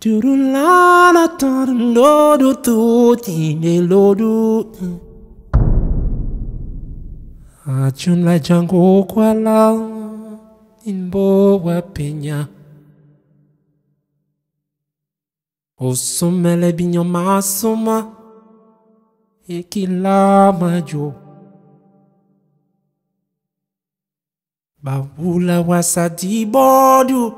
Turulana lodu tuti ne lodu. Achun la jango kwala inbo wapenya. Osumele binyo masuma ekila majo. Bawula wasadi bodu.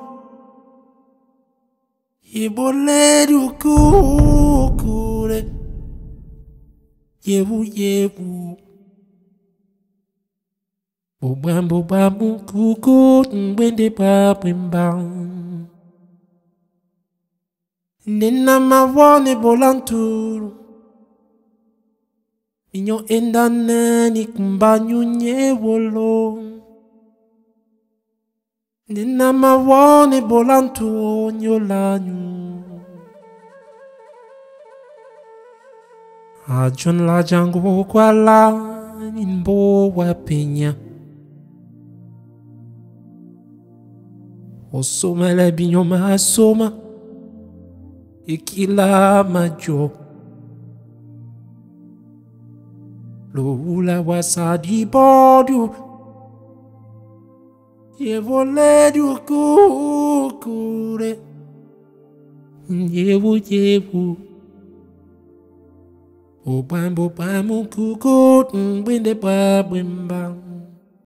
Yeboledu kukure. Yewu yewu. Bobambo bamu kuku mwende babwimbang. Nena mawone bolanturu. Minyo endane ni kumbanyu nyewolo. Nena mawone bolantu nyolanyu. Ajun la jango kwala inbo wapenya. Osomele binyo masoma ekila majo. Loula wasadi bodu. Yevoledu kukure. Yewu yewu. Obambo bamu kuku mwende babwimbang.